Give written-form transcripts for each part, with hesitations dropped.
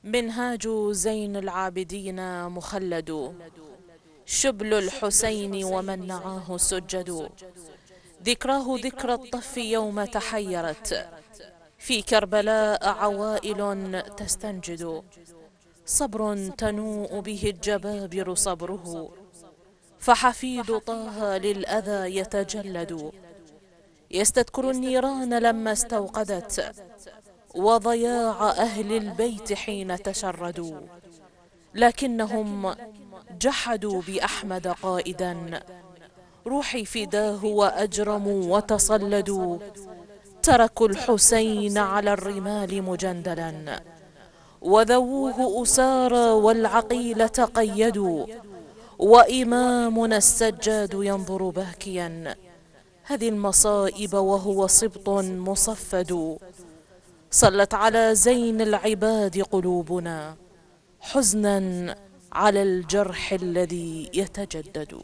منهاج زين العابدين مخلد، شبل الحسين ومن نعاه سجد. ذكراه ذكرى الطف يوم تحيرت، في كربلاء عوائل تستنجد. صبر تنوء به الجبابر صبره، فحفيد طه للأذى يتجلد. يستذكر النيران لما استوقدت، وضياع أهل البيت حين تشردوا. لكنهم جحدوا بأحمد قائدا، روحي فداه وأجرموا وتصلدوا. تركوا الحسين على الرمال مجندلا، وذووه أسارى والعقيل قيدوا. وإمامنا السجاد ينظر باكيا هذه المصائب وهو سبط مصفد. صلت على زين العباد قلوبنا، حزنا على الجرح الذي يتجدد.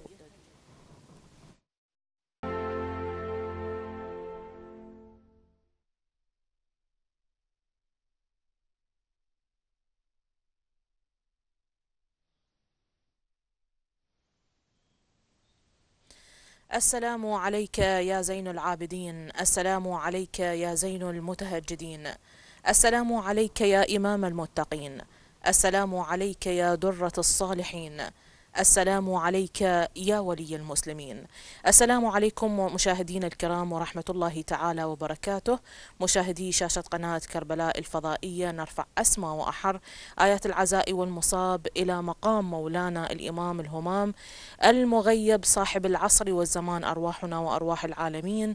السلام عليك يا زين العابدين، السلام عليك يا زين المتهجدين، السلام عليك يا إمام المتقين، السلام عليك يا درة الصالحين، السلام عليك يا ولي المسلمين. السلام عليكم مشاهدينا الكرام ورحمة الله تعالى وبركاته. مشاهدي شاشة قناة كربلاء الفضائية، نرفع أسمى وأحر آيات العزاء والمصاب إلى مقام مولانا الإمام الهمام المغيب صاحب العصر والزمان، أرواحنا وأرواح العالمين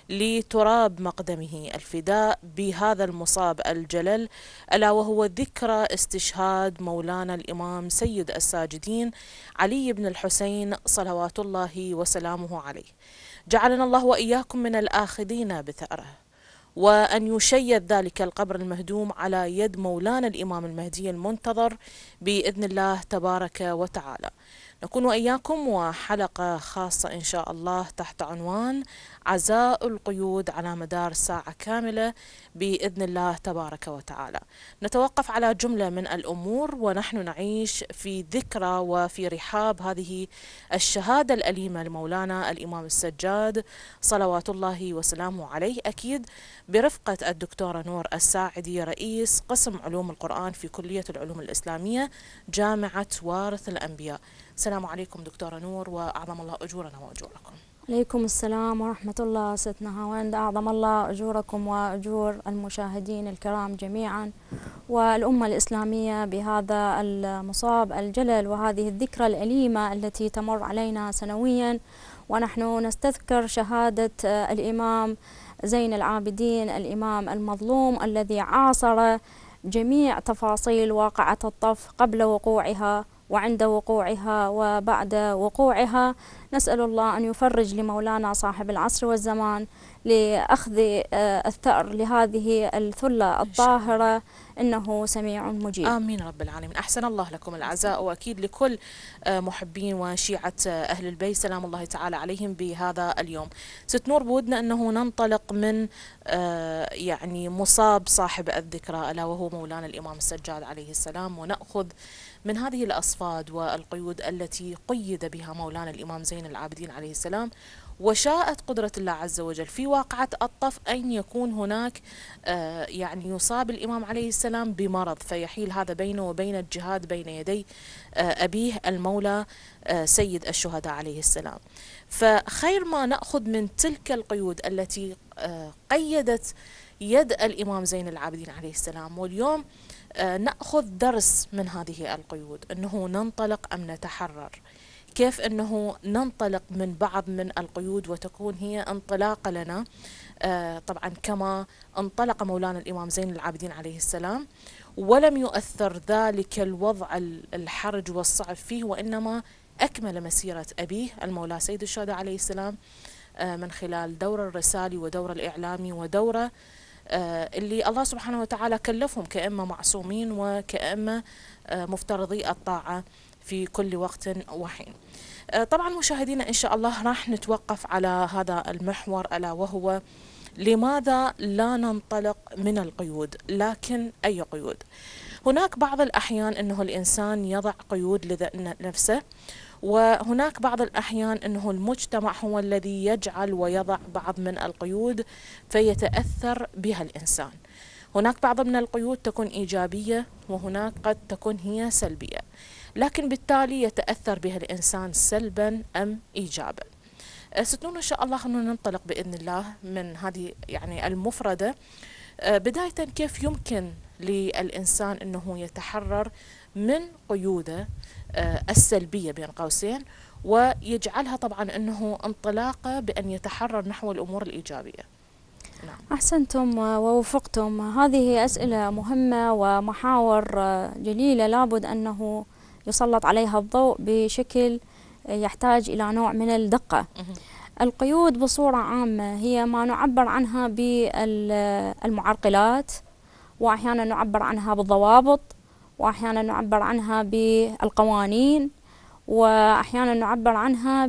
لتراب مقدمه الفداء بهذا المصاب الجلل، ألا وهو ذكرى استشهاد مولانا الإمام سيد الساجدين علي بن الحسين صلوات الله وسلامه عليه. جعلنا الله وإياكم من الآخذين بثأره، وأن يشيد ذلك القبر المهدوم على يد مولانا الإمام المهدي المنتظر بإذن الله تبارك وتعالى. نكون وإياكم وحلقة خاصة إن شاء الله تحت عنوان عزاء القيود على مدار ساعة كاملة بإذن الله تبارك وتعالى. نتوقف على جملة من الأمور ونحن نعيش في ذكرى وفي رحاب هذه الشهادة الأليمة لمولانا الإمام السجاد صلوات الله وسلامه عليه، أكيد برفقة الدكتورة نور الساعدي رئيس قسم علوم القرآن في كلية العلوم الإسلامية جامعة وارث الأنبياء. السلام عليكم دكتورة نور، وأعظم الله أجورنا وأجوركم. عليكم السلام ورحمة الله ستنا هوند، أعظم الله أجوركم وأجور المشاهدين الكرام جميعا والأمة الإسلامية بهذا المصاب الجلل وهذه الذكرى الأليمة التي تمر علينا سنويا، ونحن نستذكر شهادة الإمام زين العابدين الإمام المظلوم الذي عاصر جميع تفاصيل واقعة الطف قبل وقوعها وعند وقوعها وبعد وقوعها. نسأل الله أن يفرج لمولانا صاحب العصر والزمان لأخذ الثأر لهذه الثلة الطاهرة، إنه سميع مجيب. آمين رب العالمين. أحسن الله لكم العزاء، وأكيد لكل محبين وشيعة أهل البيت سلام الله تعالى عليهم بهذا اليوم. ست نور، بودنا أنه ننطلق من يعني مصاب صاحب الذكرى ألا وهو مولانا الإمام السجاد عليه السلام، ونأخذ من هذه الأصفاد والقيود التي قيد بها مولانا الإمام زين العابدين عليه السلام، وشاءت قدرة الله عز وجل في واقعة الطف أن يكون هناك يعني يصاب الإمام عليه السلام بمرض، فيحيل هذا بينه وبين الجهاد بين يدي أبيه المولى سيد الشهداء عليه السلام. فخير ما نأخذ من تلك القيود التي قيدت يد الإمام زين العابدين عليه السلام، واليوم نأخذ درس من هذه القيود، أنه ننطلق أم نتحرر، كيف أنه ننطلق من بعض من القيود وتكون هي انطلاقة لنا. طبعا كما انطلق مولانا الإمام زين العابدين عليه السلام ولم يؤثر ذلك الوضع الحرج والصعب فيه، وإنما أكمل مسيرة أبيه المولى سيد الشهداء عليه السلام من خلال دور الرسالي ودور الإعلامي ودوره اللي الله سبحانه وتعالى كلفهم كأئمة معصومين وكأئمة مفترضي الطاعة في كل وقت وحين. طبعا مشاهدينا إن شاء الله راح نتوقف على هذا المحور، ألا وهو لماذا لا ننطلق من القيود، لكن أي قيود؟ هناك بعض الأحيان أنه الإنسان يضع قيود لنفسه، وهناك بعض الأحيان أنه المجتمع هو الذي يجعل ويضع بعض من القيود فيتأثر بها الإنسان. هناك بعض من القيود تكون إيجابية، وهناك قد تكون هي سلبية، لكن بالتالي يتأثر بها الإنسان سلبا أم إيجابا. ستون إن شاء الله خلونا ننطلق بإذن الله من هذه يعني المفردة. بداية كيف يمكن للإنسان أنه يتحرر من قيوده السلبية بين قوسين، ويجعلها طبعا أنه انطلاقه بأن يتحرر نحو الأمور الإيجابية. نعم. أحسنتم ووفقتم. هذه أسئلة مهمة ومحاور جليلة لابد أنه يسلط عليها الضوء بشكل يحتاج إلى نوع من الدقة. القيود بصورة عامة هي ما نعبر عنها بالمعرقلات، وأحيانا نعبر عنها بالضوابط، وأحيانا نعبر عنها بالقوانين، وأحيانا نعبر عنها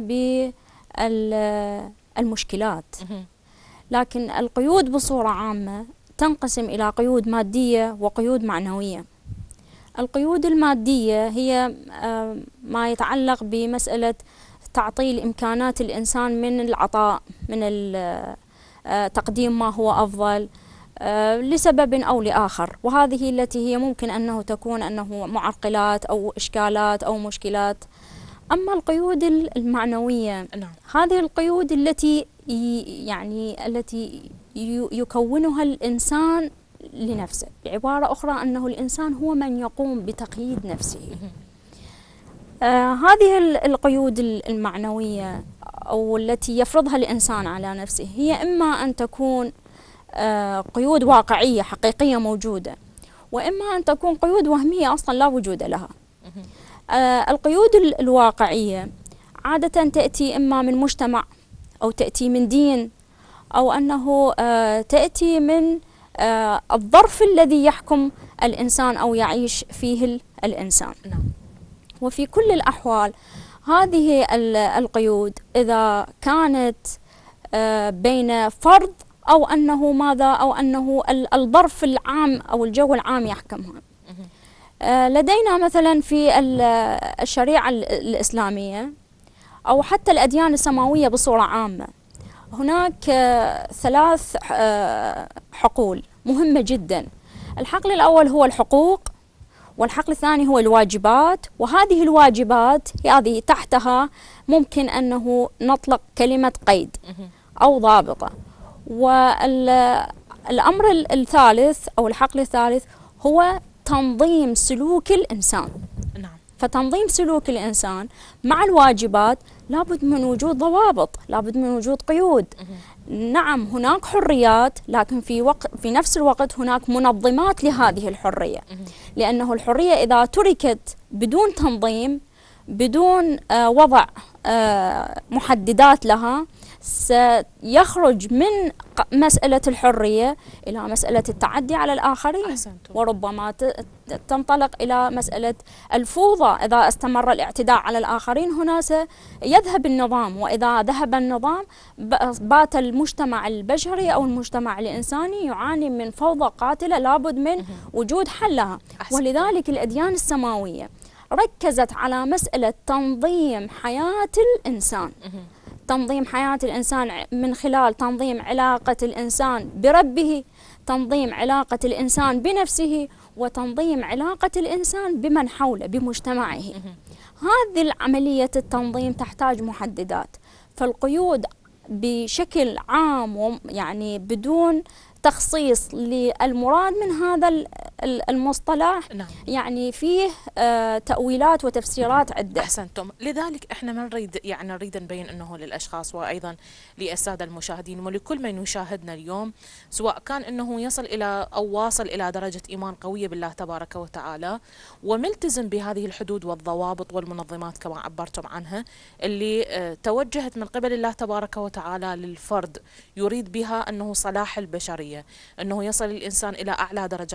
بالمشكلات. لكن القيود بصورة عامة تنقسم إلى قيود مادية وقيود معنوية. القيود المادية هي ما يتعلق بمسألة تعطيل إمكانات الإنسان من العطاء، من تقديم ما هو أفضل لسبب أو لآخر، وهذه التي هي ممكن أنه تكون أنه معرقلات أو إشكالات أو مشكلات. أما القيود المعنوية هذه القيود التي يكونها الإنسان لنفسه، بعبارة أخرى أنه الإنسان هو من يقوم بتقييد نفسه. هذه القيود المعنوية أو التي يفرضها الإنسان على نفسه هي إما أن تكون قيود واقعية حقيقية موجودة، وإما أن تكون قيود وهمية أصلا لا وجود لها. القيود الواقعية عادة تأتي إما من مجتمع، أو تأتي من دين، أو أنه تأتي من الظرف الذي يحكم الإنسان أو يعيش فيه الإنسان. وفي كل الأحوال هذه القيود إذا كانت بين فرد أو أنه ماذا، أو أنه الظرف العام أو الجو العام يحكمها. لدينا مثلا في الشريعة الإسلامية أو حتى الأديان السماوية بصورة عامة هناك 3 حقول مهمة جدا. الحقل الأول هو الحقوق، والحقل الثاني هو الواجبات، وهذه الواجبات هذه تحتها ممكن أنه نطلق كلمة قيد أو ضابطة. والأمر الثالث أو الحقل الثالث هو تنظيم سلوك الإنسان. فتنظيم سلوك الإنسان مع الواجبات لابد من وجود ضوابط، لابد من وجود قيود. نعم هناك حريات، لكن في نفس الوقت هناك منظمات لهذه الحرية، لأنه الحرية إذا تركت بدون تنظيم، بدون وضع محددات لها، سيخرج من مسألة الحرية إلى مسألة التعدي على الآخرين، وربما تنطلق إلى مسألة الفوضى. إذا استمر الاعتداء على الآخرين هنا سيذهب النظام، وإذا ذهب النظام بات المجتمع البشري أو المجتمع الإنساني يعاني من فوضى قاتلة لابد من وجود حلها. ولذلك الأديان السماوية ركزت على مسألة تنظيم حياة الإنسان، تنظيم حياة الإنسان من خلال تنظيم علاقة الإنسان بربه، تنظيم علاقة الإنسان بنفسه، وتنظيم علاقة الإنسان بمن حوله بمجتمعه. هذه العملية التنظيم تحتاج محددات. فالقيود بشكل عام يعني بدون تخصيص للمراد من هذا المصطلح يعني فيه تأويلات وتفسيرات عدة. أحسنتم. لذلك احنا ما نريد نبين انه للاشخاص وايضا للساده المشاهدين ولكل من يشاهدنا اليوم، سواء كان انه يصل الى او واصل الى درجه ايمان قويه بالله تبارك وتعالى وملتزم بهذه الحدود والضوابط والمنظمات كما عبرتم عنها، اللي توجهت من قبل الله تبارك وتعالى للفرد، يريد بها انه صلاح البشريه، انه يصل الانسان الى اعلى درجات الكمال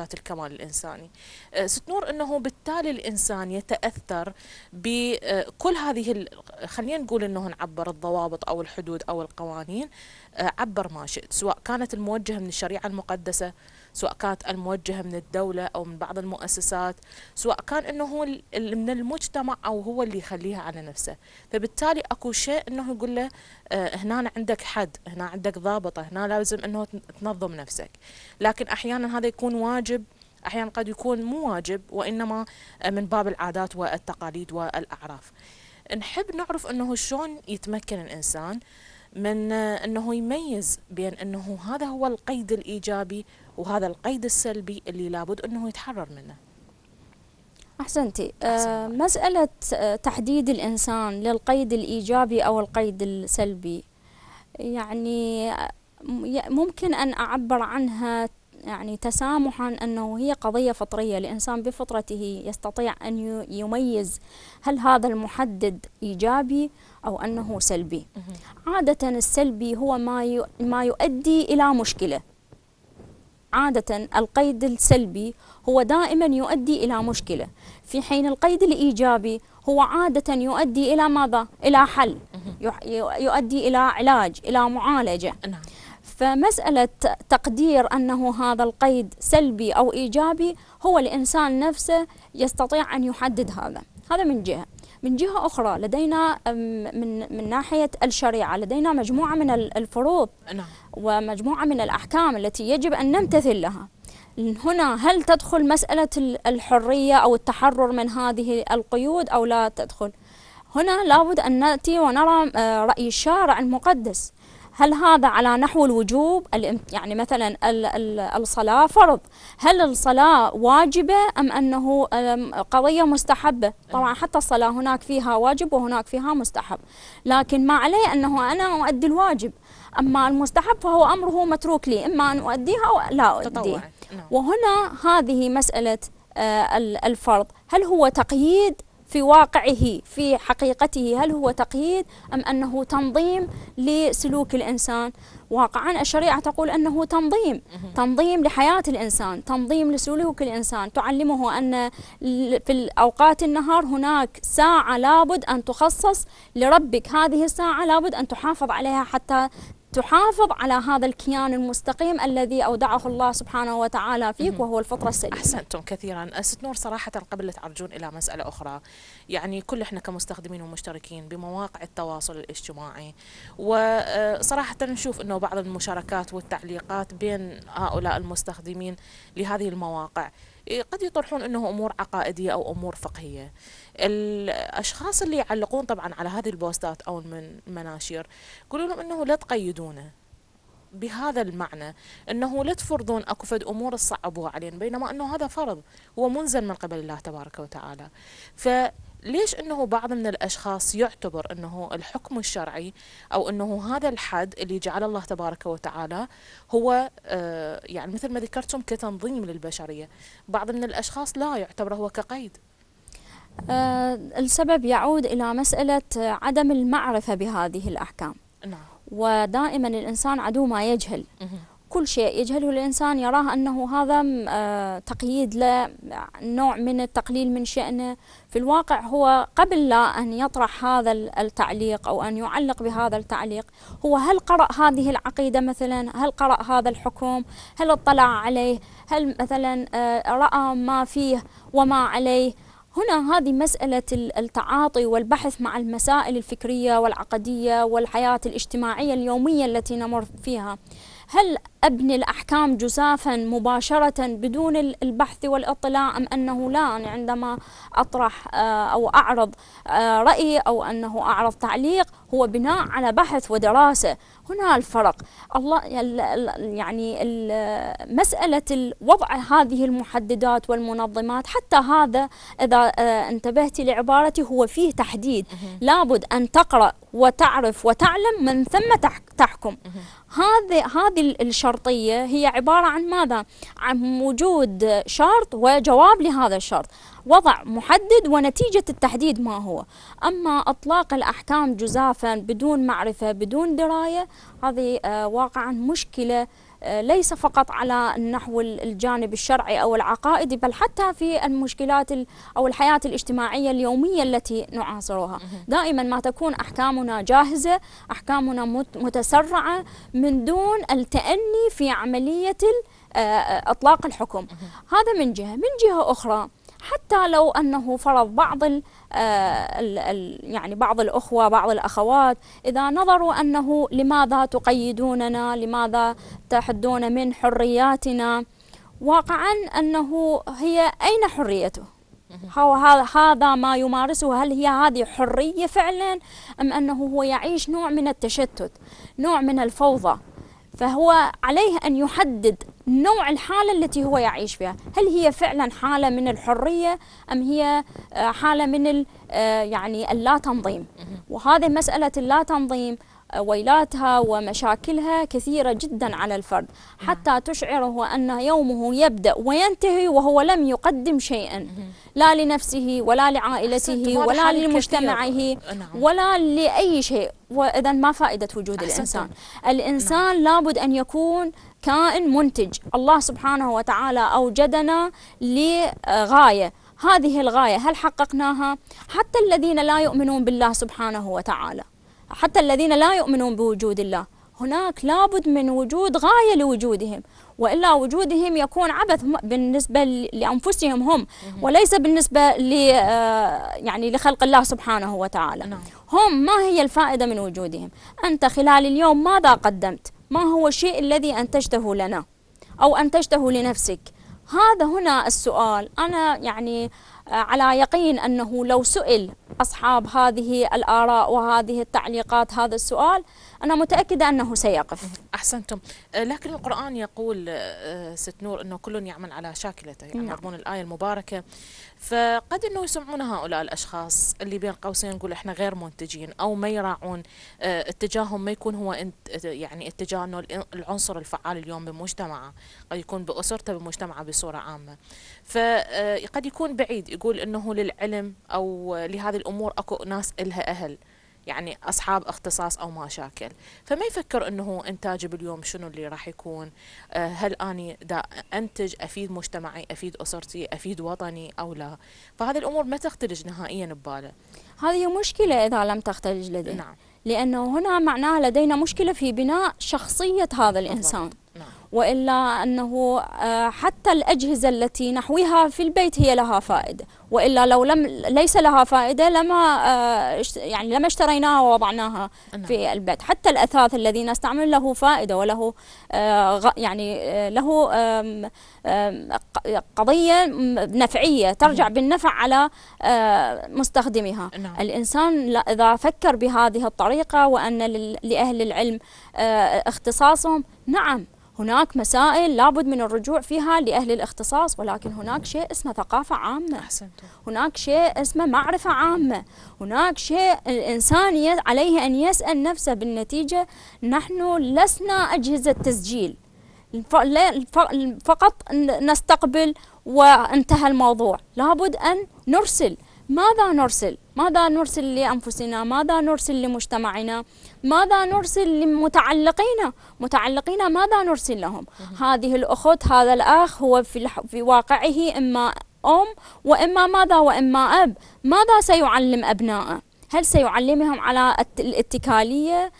العقل الإنساني. ست نور، أنه بالتالي الإنسان يتأثر بكل هذه خلينا نقول أنه نعبر الضوابط أو الحدود أو القوانين، عبر ما شئت، سواء كانت الموجهة من الشريعة المقدسة، سواء كانت الموجهة من الدولة أو من بعض المؤسسات، سواء كان أنه هو من المجتمع أو هو اللي يخليها على نفسه. فبالتالي أكو شيء أنه يقول له هنا عندك حد، هنا عندك ضابطة، هنا لازم أنه تنظم نفسك. لكن أحيانا هذا يكون واجب، أحيانا قد يكون مو واجب، وإنما من باب العادات والتقاليد والأعراف. نحب نعرف أنه شلون يتمكن الإنسان من أنه يميز بين أنه هذا هو القيد الإيجابي وهذا القيد السلبي اللي لابد أنه يتحرر منه. أحسنتي. مسألة تحديد الإنسان للقيد الإيجابي أو القيد السلبي، يعني ممكن أن أعبر عنها يعني تسامحا أنه هي قضية فطرية. الإنسان بفطرته يستطيع أن يميز هل هذا المحدد إيجابي أو أنه سلبي. عادة السلبي هو ما يؤدي إلى مشكلة. عادة القيد السلبي هو دائما يؤدي إلى مشكلة، في حين القيد الإيجابي هو عادة يؤدي إلى ماذا؟ إلى حل، يؤدي إلى علاج، إلى معالجة. فمسألة تقدير أنه هذا القيد سلبي أو إيجابي هو الإنسان نفسه يستطيع أن يحدد هذا من جهة. من جهة أخرى لدينا من ناحية الشريعة لدينا مجموعة من الفروض ومجموعة من الأحكام التي يجب أن نمتثل لها. هنا هل تدخل مسألة الحرية أو التحرر من هذه القيود أو لا تدخل؟ هنا لابد أن نأتي ونرى رأي الشارع المقدس. هل هذا على نحو الوجوب؟ يعني مثلا الصلاة فرض، هل الصلاة واجبة أم أنه قضية مستحبة؟ طبعا حتى الصلاة هناك فيها واجب وهناك فيها مستحب، لكن ما علي أنه أنا أؤدي الواجب، أما المستحب فهو أمره متروك لي، إما أن أؤديها أو لا أؤديها. وهنا هذه مسألة الفرض، هل هو تقييد في واقعه في حقيقته، هل هو تقييد أم أنه تنظيم لسلوك الإنسان؟ واقعا الشريعة تقول أنه تنظيم لحياة الإنسان، تنظيم لسلوك الإنسان، تعلمه أن في أوقات النهار هناك ساعة لابد أن تخصص لربك، هذه الساعة لابد أن تحافظ عليها حتى تحافظ على هذا الكيان المستقيم الذي أودعه الله سبحانه وتعالى فيك وهو الفطرة السليمة. أحسنتم كثيرا. ست نور، صراحة قبل لا تعرجون إلى مسألة أخرى، يعني كل إحنا كمستخدمين ومشتركين بمواقع التواصل الاجتماعي، وصراحة نشوف أنه بعض المشاركات والتعليقات بين هؤلاء المستخدمين لهذه المواقع قد يطرحون أنه أمور عقائدية أو أمور فقهية. الأشخاص اللي يعلقون طبعا على هذه البوستات أو المناشير يقولون لهم أنه لا تقيدونه بهذا المعنى، أنه لا تفرضون أكو فد أمور تصعبوها علينا، بينما أنه هذا فرض هو منزل من قبل الله تبارك وتعالى. فليش أنه بعض من الأشخاص يعتبر أنه الحكم الشرعي أو أنه هذا الحد اللي جعل الله تبارك وتعالى هو يعني مثل ما ذكرتم كتنظيم للبشرية، بعض من الأشخاص لا يعتبره هو كقيد؟ السبب يعود إلى مسألة عدم المعرفة بهذه الأحكام. ودائما الإنسان عدو ما يجهل. كل شيء يجهله الإنسان يراه أنه هذا تقييد له، نوع من التقليل من شأنه. في الواقع هو قبل لا أن يطرح هذا التعليق أو أن يعلق بهذا التعليق، هو هل قرأ هذه العقيدة مثلا؟ هل قرأ هذا الحكم؟ هل اطلع عليه؟ هل مثلا رأى ما فيه وما عليه؟ هنا هذه مسألة التعاطي والبحث مع المسائل الفكرية والعقدية والحياة الاجتماعية اليومية التي نمر فيها. هل أبني الأحكام جزافا مباشرة بدون البحث والاطلاع، أم أنه لا، أنا عندما أطرح أو أعرض رأي أو أنه أعرض تعليق هو بناء على بحث ودراسة؟ هنا الفرق. الله يعني مسألة وضع هذه المحددات والمنظمات، حتى هذا إذا انتبهت لعبارتي هو فيه تحديد، لابد أن تقرأ وتعرف وتعلم من ثم تحكم. هذه الشرطية هي عبارة عن ماذا؟ عن وجود شرط وجواب لهذا الشرط، وضع محدد ونتيجة التحديد ما هو. أما إطلاق الأحكام جزافا بدون معرفة بدون دراية، هذه واقعا مشكلة ليس فقط على النحو الجانب الشرعي أو العقائدي، بل حتى في المشكلات أو الحياة الاجتماعية اليومية التي نعاصرها. دائما ما تكون أحكامنا جاهزة، أحكامنا متسرعة من دون التأني في عملية إطلاق الحكم. هذا من جهة. من جهة أخرى، حتى لو أنه فرض بعض يعني بعض الأخوة بعض الأخوات إذا نظروا أنه لماذا تقيدوننا، لماذا تحدون من حرياتنا، واقعا أنه هي أين حريته؟ هذا ما يمارسه، هل هي هذه حرية فعلا، أم أنه هو يعيش نوع من التشتت، نوع من الفوضى؟ فهو عليه أن يحدد نوع الحالة التي هو يعيش فيها، هل هي فعلا حالة من الحرية أم هي حالة من يعني اللا تنظيم. وهذه مسألة اللا تنظيم ويلاتها ومشاكلها كثيرة جدا على الفرد، حتى تشعره أن يومه يبدأ وينتهي وهو لم يقدم شيئا، لا لنفسه ولا لعائلته ولا لمجتمعه ولا لأي شيء. وإذا ما فائدة وجود الإنسان؟ الإنسان لابد أن يكون كائن منتج. الله سبحانه وتعالى أوجدنا لغاية، هذه الغاية هل حققناها؟ حتى الذين لا يؤمنون بالله سبحانه وتعالى، حتى الذين لا يؤمنون بوجود الله، هناك لابد من وجود غاية لوجودهم، وإلا وجودهم يكون عبث بالنسبة لأنفسهم هم، وليس بالنسبة يعني لخلق الله سبحانه وتعالى. هم ما هي الفائدة من وجودهم؟ أنت خلال اليوم ماذا قدمت؟ ما هو الشيء الذي أنتجته لنا أو أنتجته لنفسك؟ هذا هنا السؤال. أنا يعني على يقين أنه لو سئل أصحاب هذه الآراء وهذه التعليقات هذا السؤال، أنا متأكدة أنه سيقف. أحسنتم. لكن القرآن يقول ست نور أنه كل يعمل على شاكلته، يعني مضمون الآية المباركة. فقد أنه يسمعون هؤلاء الأشخاص اللي بين قوسين نقول إحنا غير منتجين أو ما يراعون اتجاههم، ما يكون هو يعني اتجاه أنه العنصر الفعال اليوم بمجتمعه، قد يكون بأسرته بمجتمعه بصورة عامة. فقد يكون بعيد، يقول أنه للعلم أو لهذه الأمور أكو ناس إلها أهل، يعني أصحاب اختصاص أو ما شاكل، فما يفكر أنه إنتاجي باليوم شنو اللي راح يكون، هل أني دا أنتج أفيد مجتمعي، أفيد أسرتي، أفيد وطني أو لا. فهذه الأمور ما تختلج نهائيا بباله. هذه مشكلة إذا لم تختلج لديه. نعم. لأنه هنا معناها لدينا مشكلة في بناء شخصية هذا الإنسان. نعم. وإلا أنه حتى الأجهزة التي نحويها في البيت هي لها فائدة، وإلا لو ليس لها فائدة لما اشتريناها ووضعناها في البيت. حتى الأثاث الذي نستعمل له فائدة وله له قضية نفعية ترجع بالنفع على مستخدمها. الإنسان إذا فكر بهذه الطريقة وأن لأهل العلم اختصاصهم، نعم هناك مسائل لابد من الرجوع فيها لأهل الاختصاص، ولكن هناك شيء اسمه ثقافة عامة، هناك شيء اسمه معرفة عامة، هناك شيء الإنسان عليه أن يسأل نفسه. بالنتيجة نحن لسنا أجهزة تسجيل فقط نستقبل وانتهى الموضوع، لابد أن نرسل. ماذا نرسل؟ ماذا نرسل لأنفسنا؟ ماذا نرسل لمجتمعنا؟ ماذا نرسل لمتعلقينا؟ ماذا نرسل لهم؟ هذه الأخت، هذا الأخ هو في واقعه إما أم وإما ماذا وإما أب. ماذا سيعلم أبنائه؟ هل سيعلمهم على الاتكالية؟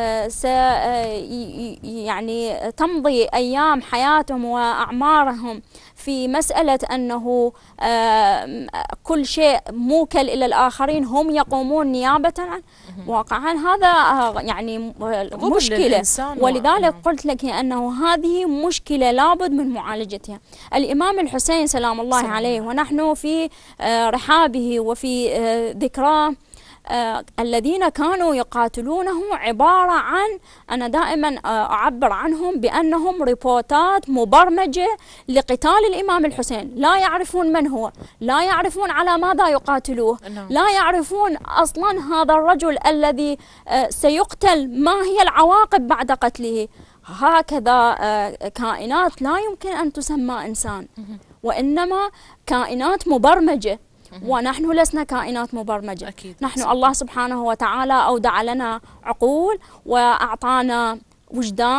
يعني تمضي أيام حياتهم وأعمارهم في مسألة أنه كل شيء موكل إلى الآخرين، هم يقومون نيابة عنه. واقعا هذا يعني مشكلة، ولذلك قلت لك أنه هذه مشكلة لابد من معالجتها. الإمام الحسين سلام الله عليه ونحن في رحابه وفي ذكراه، الذين كانوا يقاتلونه عبارة عن، أنا دائما أعبر عنهم بأنهم ريبوتات مبرمجة لقتال الإمام الحسين. لا يعرفون من هو، لا يعرفون على ماذا يقاتلوه، لا يعرفون أصلا هذا الرجل الذي سيقتل ما هي العواقب بعد قتله. هكذا كائنات لا يمكن أن تسمى إنسان، وإنما كائنات مبرمجة، ونحن لسنا كائنات مبرمجة. أكيد. نحن الله سبحانه وتعالى أودع لنا عقول وأعطانا وجدان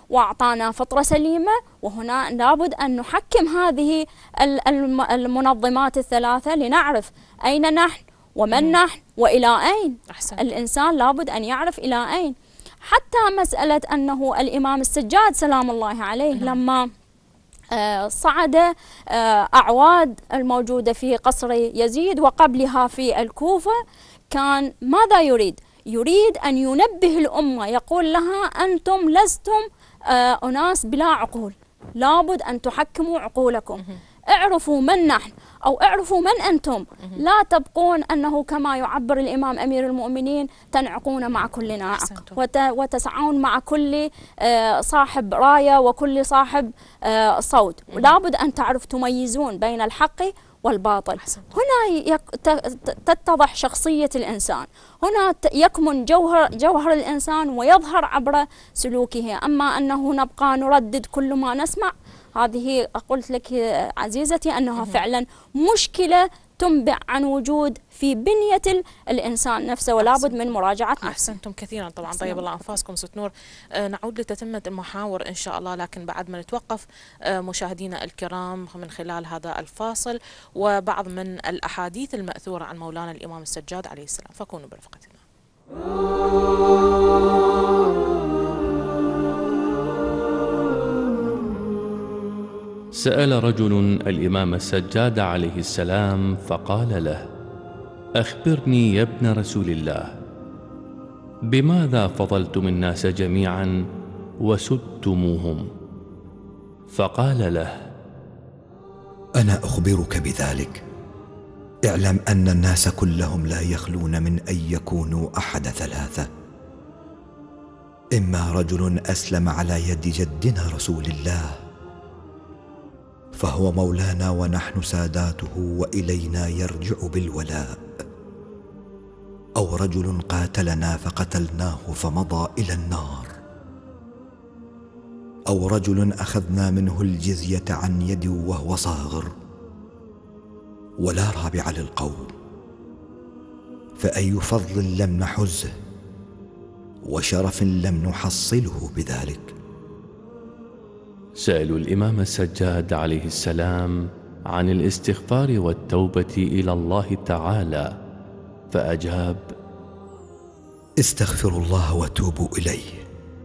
وأعطانا فطرة سليمة، وهنا لابد أن نحكم هذه المنظمات الثلاثة لنعرف أين نحن ومن نحن وإلى أين. أحسن. الإنسان لابد أن يعرف إلى أين. حتى مسألة أنه الإمام السجاد سلام الله عليه لما صعد أعواد الموجودة في قصر يزيد وقبلها في الكوفة، كان ماذا يريد؟ يريد أن ينبه الأمة، يقول لها أنتم لستم أناس بلا عقول، لابد أن تحكموا عقولكم، اعرفوا من نحن أو اعرفوا من أنتم، لا تبقون أنه كما يعبر الإمام أمير المؤمنين تنعقون مع كل ناعق وتسعون مع كل صاحب راية وكل صاحب صوت. لابد أن تعرف تميزون بين الحق والباطل. هنا تتضح شخصية الإنسان، هنا يكمن جوهر الإنسان ويظهر عبر سلوكه. أما أنه نبقى نردد كل ما نسمع، هذه قلت لك عزيزتي أنها فعلا مشكلة تنبع عن وجود في بنية الإنسان نفسه، ولا بد من مراجعة نفسه. أحسنتم كثيرا طبعا. طيب الله أنفاسكم ست نور. نعود لتتمة المحاور إن شاء الله، لكن بعد ما نتوقف مشاهدينا الكرام من خلال هذا الفاصل وبعض من الأحاديث المأثورة عن مولانا الإمام السجاد عليه السلام، فكونوا برفقتنا. سأل رجل الإمام السجاد عليه السلام فقال له: أخبرني يا ابن رسول الله، بماذا فضلتم الناس جميعا وسدتموهم؟ فقال له: أنا أخبرك بذلك. اعلم أن الناس كلهم لا يخلون من أن يكونوا أحد ثلاثة: إما رجل أسلم على يد جدنا رسول الله فهو مولانا ونحن ساداته وإلينا يرجع بالولاء، أو رجل قاتلنا فقتلناه فمضى إلى النار، أو رجل أخذنا منه الجزية عن يد وهو صاغر. ولا رابع للقوم، فأي فضل لم نحزه وشرف لم نحصله بذلك. سألوا الإمام السجاد عليه السلام عن الاستغفار والتوبة إلى الله تعالى، فأجاب: استغفروا الله وتوبوا إليه،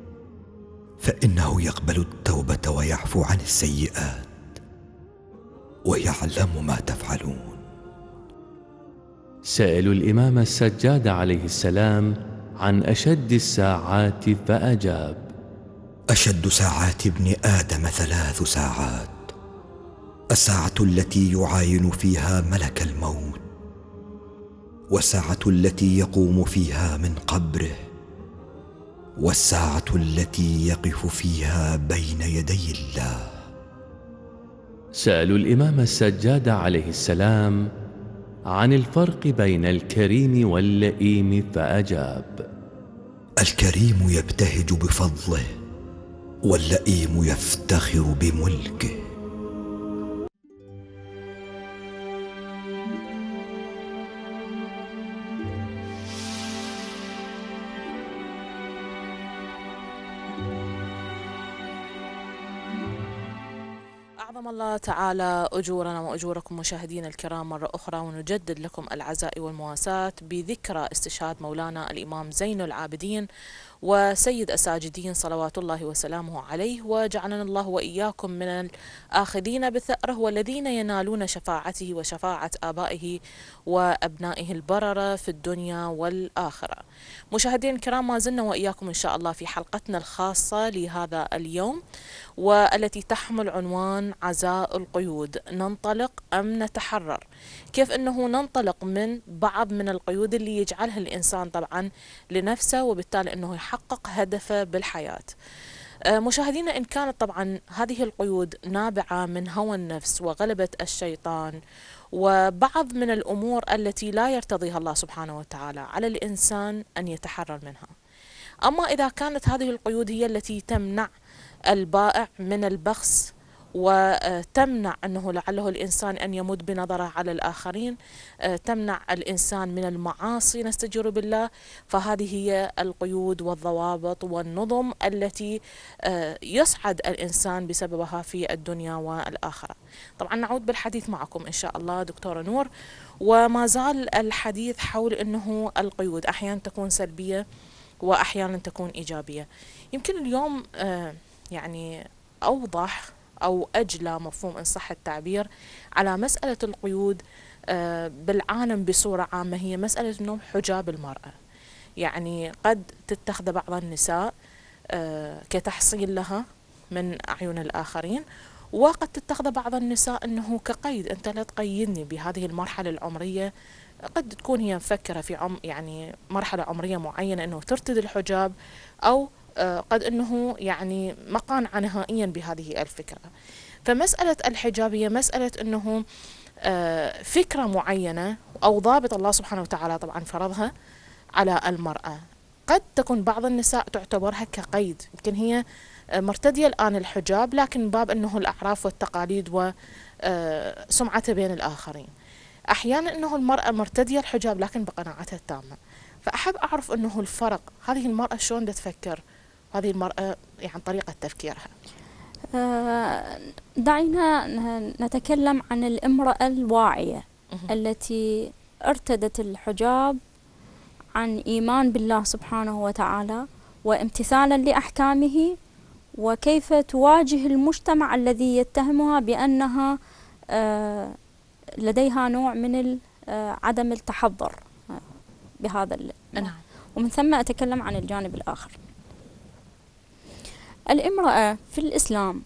فإنه يقبل التوبة ويعفو عن السيئات ويعلم ما تفعلون. سألوا الإمام السجاد عليه السلام عن أشد الساعات، فأجاب: أشد ساعات ابن آدم 3 ساعات: الساعة التي يعاين فيها ملك الموت، والساعة التي يقوم فيها من قبره، والساعة التي يقف فيها بين يدي الله. سألوا الإمام السجاد عليه السلام عن الفرق بين الكريم واللئيم، فأجاب: الكريم يبتهج بفضله، واللئيم يفتخر بملكه. أعظم الله تعالى أجورنا وأجوركم مشاهدينا الكرام مرة أخرى، ونجدد لكم العزاء والمواساة بذكرى استشهاد مولانا الإمام زين العابدين وسيد الساجدين صلوات الله وسلامه عليه، وجعلنا الله وإياكم من الآخذين بثأره والذين ينالون شفاعته وشفاعة آبائه وأبنائه البررة في الدنيا والآخرة. مشاهدينا الكرام، ما زلنا وإياكم إن شاء الله في حلقتنا الخاصة لهذا اليوم، والتي تحمل عنوان عزاء القيود: ننطلق أم نتحرر؟ كيف أنه ننطلق من بعض من القيود اللي يجعلها الإنسان طبعا لنفسه، وبالتالي أنه يحقق هدفه بالحياة. مشاهدينا، إن كانت طبعا هذه القيود نابعة من هوى النفس وغلبة الشيطان وبعض من الأمور التي لا يرتضيها الله سبحانه وتعالى، على الإنسان أن يتحرر منها. أما إذا كانت هذه القيود هي التي تمنع البائع من البخس وتمنع أنه لعله الإنسان أن يمد بنظره على الآخرين، تمنع الإنسان من المعاصي نستجير بالله. فهذه هي القيود والضوابط والنظم التي يسعد الإنسان بسببها في الدنيا والآخرة. طبعا نعود بالحديث معكم إن شاء الله دكتورة نور، وما زال الحديث حول أنه القيود أحيانا تكون سلبية وأحيانا تكون إيجابية. يمكن اليوم يعني أوضح أو أجلى مفهوم إن صح التعبير على مسألة القيود بالعالم بصورة عامة هي مسألة أنه حجاب المرأة. يعني قد تتخذ بعض النساء كتحصيل لها من أعين الآخرين، وقد تتخذ بعض النساء أنه كقيد، أنت لا تقيدني بهذه المرحلة العمرية. قد تكون هي مفكرة في يعني مرحلة عمرية معينة أنه ترتدي الحجاب، أو قد أنه يعني مقانعة نهائيا بهذه الفكرة. فمسألة الحجاب هي مسألة أنه فكرة معينة أو ضابط الله سبحانه وتعالى طبعا فرضها على المرأة. قد تكون بعض النساء تعتبرها كقيد، يمكن هي مرتدية الآن الحجاب لكن باب أنه الأعراف والتقاليد وسمعتها بين الآخرين. أحيانا أنه المرأة مرتدية الحجاب لكن بقناعتها التامة. فأحب أعرف أنه الفرق، هذه المرأة شلون تفكر، هذه المرأة يعني طريقة تفكيرها. دعينا نتكلم عن الامرأة الواعية التي ارتدت الحجاب عن إيمان بالله سبحانه وتعالى وامتثالا لأحكامه، وكيف تواجه المجتمع الذي يتهمها بأنها لديها نوع من عدم التحضر بهذا نعم. ومن ثم أتكلم عن الجانب الآخر. الامرأة في الإسلام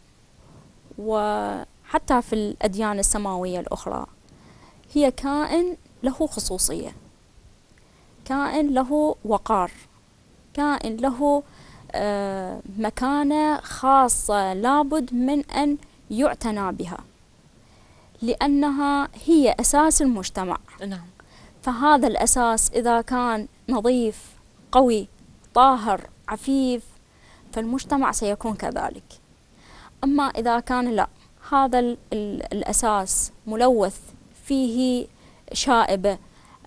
وحتى في الأديان السماوية الأخرى هي كائن له خصوصية، كائن له وقار، كائن له مكانة خاصة لابد من أن يعتنى بها، لأنها هي أساس المجتمع. نعم. فهذا الأساس إذا كان نظيف قوي طاهر عفيف فالمجتمع سيكون كذلك. أما إذا كان لا، هذا الأساس ملوث، فيه شائبة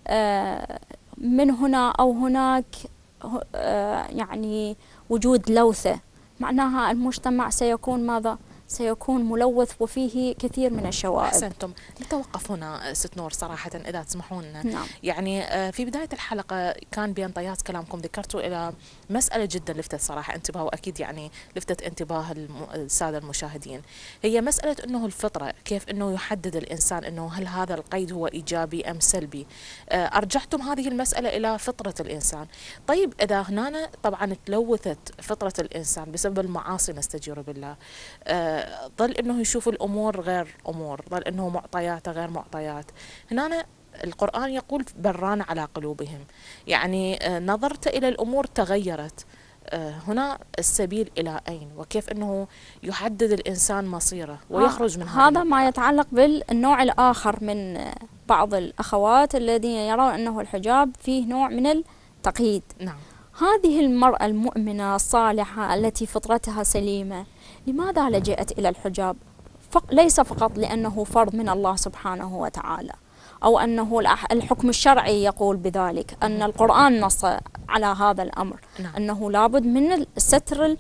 من هنا أو هناك، يعني وجود لوثة، معناها المجتمع سيكون ماذا؟ سيكون ملوث وفيه كثير من الشوائب. أحسنتم. نتوقف هنا ست نور صراحة إذا تسمحون. نعم. يعني في بداية الحلقة كان بين طيات كلامكم ذكرتوا إلى مسألة جدا لفتت صراحة انتباه، وأكيد يعني لفتت انتباه السادة المشاهدين. هي مسألة أنه الفطرة، كيف أنه يحدد الإنسان أنه هل هذا القيد هو إيجابي أم سلبي. أرجعتم هذه المسألة إلى فطرة الإنسان. طيب إذا هنا طبعا تلوثت فطرة الإنسان بسبب المعاصي نستجير بالله، ظل أنه يشوف الأمور غير أمور، ظل أنه معطيات غير معطيات. هنا القرآن يقول بران على قلوبهم، يعني نظرت إلى الأمور تغيرت. هنا السبيل إلى أين، وكيف أنه يحدد الإنسان مصيره ويخرج من هذا ما يتعلق بالنوع الآخر من بعض الأخوات الذين يرون أنه الحجاب فيه نوع من التقييد. نعم. هذه المرأة المؤمنة الصالحة التي فطرتها سليمة لماذا لجأت إلى الحجاب؟ ليس فقط لأنه فرض من الله سبحانه وتعالى أو أنه الحكم الشرعي يقول بذلك، أن القرآن نص على هذا الأمر. نعم. أنه لابد من ستر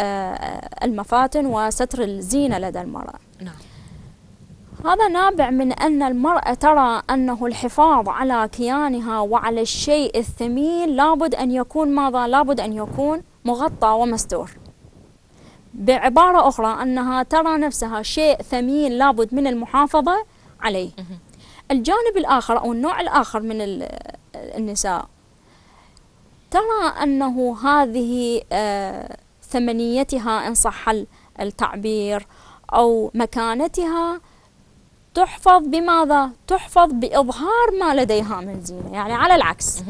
المفاتن وستر الزينة لدى المرأة. نعم. هذا نابع من أن المرأة ترى أنه الحفاظ على كيانها وعلى الشيء الثمين لابد أن يكون ماذا؟ لابد أن يكون مغطى ومستور. بعبارة أخرى أنها ترى نفسها شيء ثمين لابد من المحافظة عليه. الجانب الآخر أو النوع الآخر من النساء ترى أنه هذه ثمنيتها إن صح التعبير أو مكانتها تحفظ بماذا؟ تحفظ بإظهار ما لديها من زينة. يعني على العكس،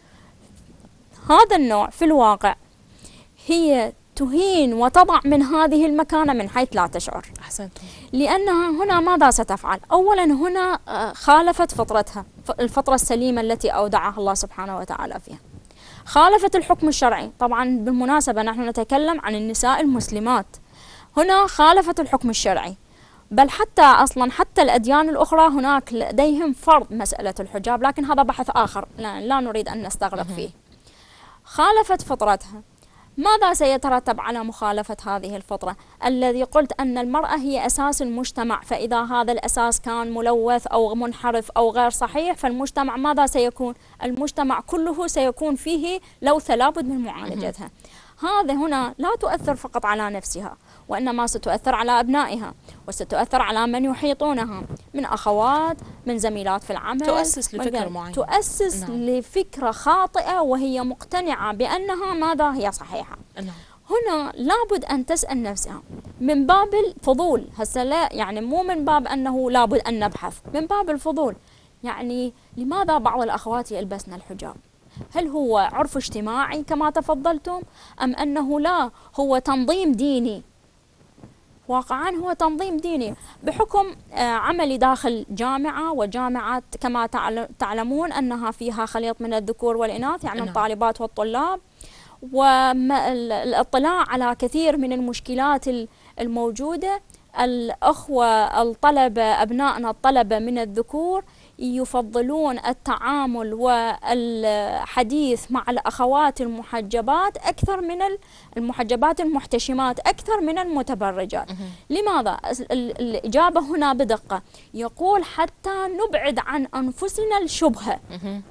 هذا النوع في الواقع هي تهين وتضع من هذه المكانة من حيث لا تشعر. أحسنتم. لأنها هنا ماذا ستفعل؟ أولا هنا خالفت فطرتها، الفطرة السليمة التي أودعها الله سبحانه وتعالى فيها، خالفت الحكم الشرعي. طبعا بالمناسبة نحن نتكلم عن النساء المسلمات، هنا خالفت الحكم الشرعي، بل حتى أصلا حتى الأديان الأخرى هناك لديهم فرض مسألة الحجاب، لكن هذا بحث آخر لا نريد أن نستغرق فيه. خالفت فطرتها. ماذا سيترتب على مخالفة هذه الفطرة؟ الذي قلت أن المرأة هي أساس المجتمع، فإذا هذا الأساس كان ملوث أو منحرف أو غير صحيح، فالمجتمع ماذا سيكون؟ المجتمع كله سيكون فيه لوثة لابد من معالجتها. هذا هنا لا تؤثر فقط على نفسها، وإنما ستؤثر على أبنائها، وستؤثر على من يحيطونها من أخوات، من زميلات في العمل. تؤسس لفكرة معينة، تؤسس لفكرة خاطئة وهي مقتنعة بأنها ماذا هي صحيحة. هنا لابد أن تسأل نفسها من باب الفضول، هسه لا يعني مو من باب أنه لابد أن نبحث، من باب الفضول. يعني لماذا بعض الأخوات يلبسن الحجاب؟ هل هو عرف اجتماعي كما تفضلتم، أم أنه لا هو تنظيم ديني؟ واقعا هو تنظيم ديني بحكم عملي داخل جامعة، وجامعات كما تعلمون أنها فيها خليط من الذكور والإناث، يعني الطالبات والطلاب، والاطلاع على كثير من المشكلات الموجودة. الأخوة الطلبة، أبنائنا الطلبة من الذكور يفضلون التعامل والحديث مع الأخوات المحجبات أكثر من المحجبات المحتشمات، أكثر من المتبرجات. لماذا؟ الإجابة هنا بدقة، يقول حتى نبعد عن أنفسنا الشبهة.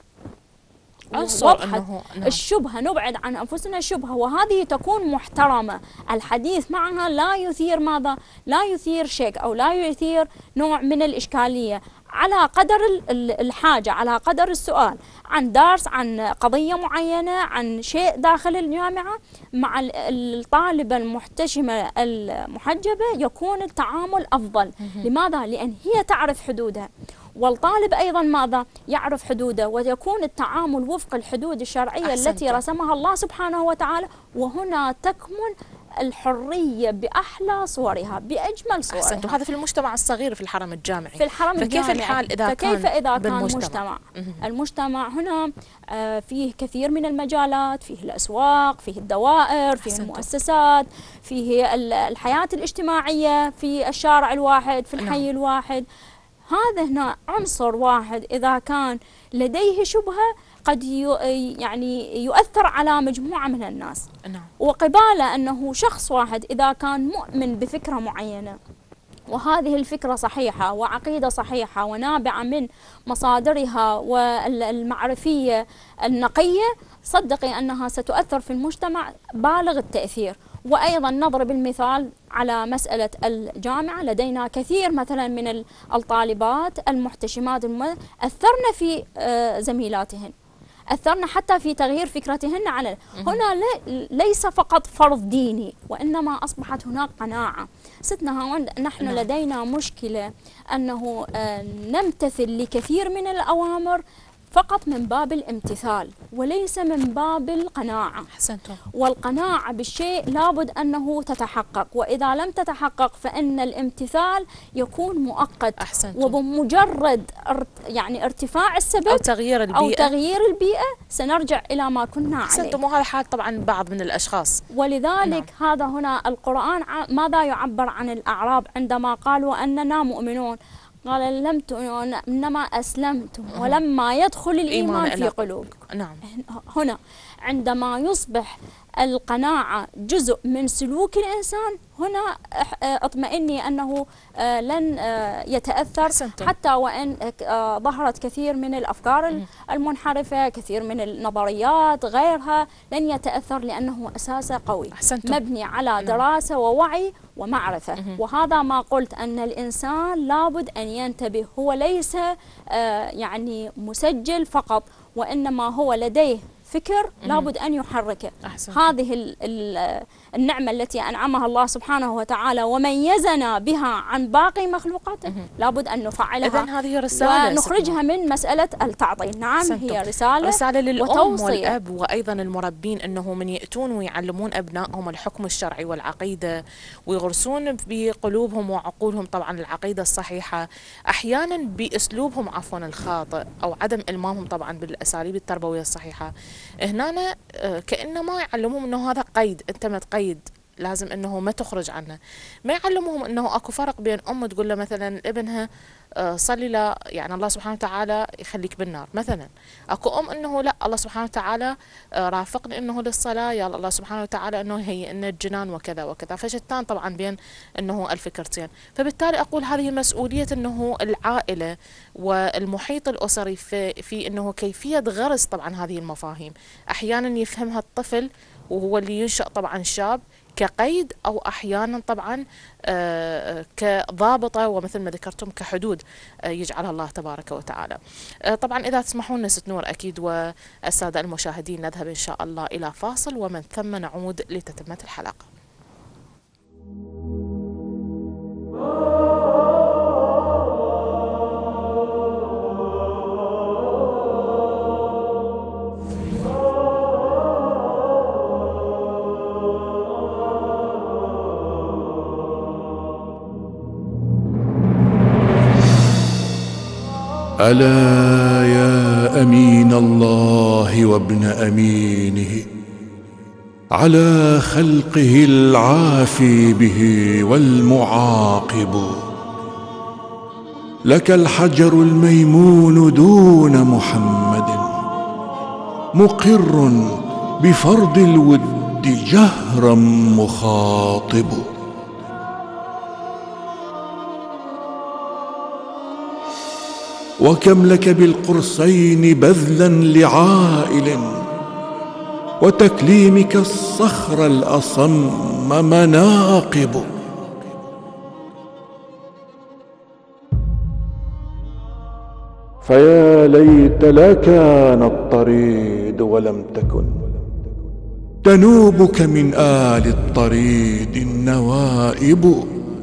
الشبهة، نبعد عن أنفسنا الشبهة، وهذه تكون محترمة. الحديث معها لا يثير ماذا؟ لا يثير شك أو لا يثير نوع من الإشكالية، على قدر الحاجة، على قدر السؤال عن درس، عن قضية معينة، عن شيء داخل الجامعة. مع الطالبة المحتشمة المحجبة يكون التعامل أفضل. لماذا؟ لأن هي تعرف حدودها، والطالب أيضا ماذا؟ يعرف حدوده، ويكون التعامل وفق الحدود الشرعية التي رسمها الله سبحانه وتعالى. وهنا تكمن الحرية بأحلى صورها، بأجمل صورها. أحسنت. وهذا في المجتمع الصغير في الحرم الجامعي. في الحرم الجامعي. فكيف الحال إذا كان مجتمع؟ المجتمع هنا فيه كثير من المجالات، فيه الأسواق، فيه الدوائر، فيه المؤسسات، فيه الحياة الاجتماعية في الشارع الواحد، في الحي الواحد. هذا هنا عنصر واحد إذا كان لديه شبهة قد يعني يؤثر على مجموعة من الناس. وقبالة أنه شخص واحد إذا كان مؤمن بفكرة معينة، وهذه الفكرة صحيحة وعقيدة صحيحة ونابعة من مصادرها والمعرفية النقية، صدقي أنها ستؤثر في المجتمع بالغ التأثير. وأيضا نضرب المثال على مسألة الجامعة، لدينا كثير مثلا من الطالبات المحتشمات أثرن في زميلاتهن، أثرنا حتى في تغيير فكرتهن على هنا. ليس فقط فرض ديني، وإنما أصبحت هناك قناعة. ستنا هاوند، نحن لدينا مشكلة أنه نمتثل لكثير من الأوامر فقط من باب الامتثال وليس من باب القناعة. أحسنتم. والقناعة بالشيء لابد أنه تتحقق، وإذا لم تتحقق فإن الامتثال يكون مؤقت. أحسنتم. وبمجرد يعني ارتفاع السبب أو تغيير البيئة سنرجع إلى ما كنا عليه. أحسنتم. وهذا حال طبعا بعض من الأشخاص. ولذلك هذا هنا القرآن ماذا يعبر عن الأعراب عندما قالوا أننا مؤمنون؟ قال لم تؤمنوا إنما أسلمتم ولما يدخل الإيمان في قلوبكم. هنا عندما يصبح القناعة جزء من سلوك الإنسان، هنا اطمئني أنه لن يتأثر. أحسنتم. حتى وإن ظهرت كثير من الأفكار المنحرفة، كثير من النظريات غيرها، لن يتأثر لأنه أساسه قوي. أحسنتم. مبني على دراسة ووعي ومعرفة. وهذا ما قلت أن الإنسان لابد أن ينتبه، هو ليس يعني مسجل فقط، وإنما هو لديه فكر لابد أن يحركه. هذه النعمة التي أنعمها الله سبحانه وتعالى وميزنا بها عن باقي مخلوقاته لابد أن نفعلها. إذن هذه رسالة ونخرجها من مسألة التعطيل. نعم، هي رسالة للأم والأب وأيضا المربين، أنه من يأتون ويعلمون أبنائهم الحكم الشرعي والعقيدة ويغرسون بقلوبهم وعقولهم طبعا العقيدة الصحيحة، أحيانا بأسلوبهم عفوا الخاطئ أو عدم إلمامهم طبعا بالأساليب التربوية الصحيحة، هنا كأنما يعلمون أنه هذا قيد، أنت ما تقيد لازم انه ما تخرج عنه. ما يعلموهم انه اكو فرق بين ام تقول له مثلا ابنها صلي لا يعني الله سبحانه وتعالى يخليك بالنار مثلا، اكو ام انه لا الله سبحانه وتعالى رافقني انه للصلاه، يا الله سبحانه وتعالى انه هي ان الجنان وكذا وكذا. فشتان طبعا بين انه الفكرتين. فبالتالي اقول هذه مسؤوليه انه العائله والمحيط الاسري في انه كيفيه غرس طبعا هذه المفاهيم. احيانا يفهمها الطفل وهو اللي ينشأ طبعا شاب كقيد، أو أحيانا طبعا كضابطة ومثل ما ذكرتم كحدود يجعلها الله تبارك وتعالى. طبعا إذا تسمحون لنا ست نور أكيد والسادة المشاهدين نذهب إن شاء الله إلى فاصل، ومن ثم نعود لتتمة الحلقة. ألا يا أمين الله وابن أمينه، على خلقه العافي به والمعاقب، لك الحجر الميمون دون محمد، مقر بفرض الود جهرا مخاطب. وكم لك بالقرصين بذلا لعائل، وتكليمك الصخر الأصم مناقب. فيا ليت لا كان الطريد ولم تكن تنوبك من آل الطريد النوائب،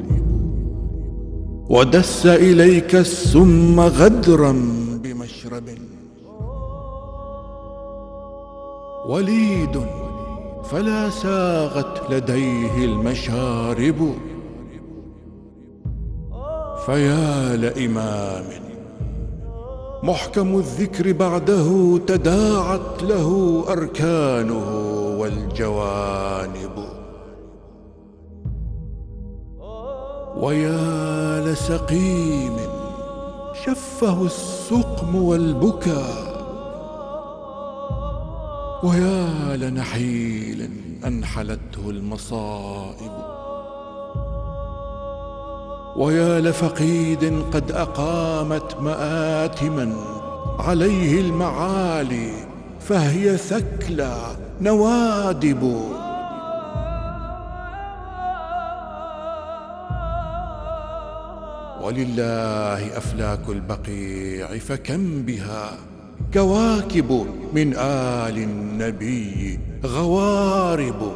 ودس إليك السم غدرا بمشرب، وليد فلا ساغت لديه المشارب. فيا لإمام محكم الذكر بعده تداعت له أركانه والجوانب. ويا لسقيم شفه السقم والبكاء، ويا لنحيل أنحلته المصائب، ويا لفقيد قد أقامت مآتما عليه المعالي فهي ثكلى نوادب. ولله أفلاك البقيع فكم بها كواكب من آل النبي غوارب،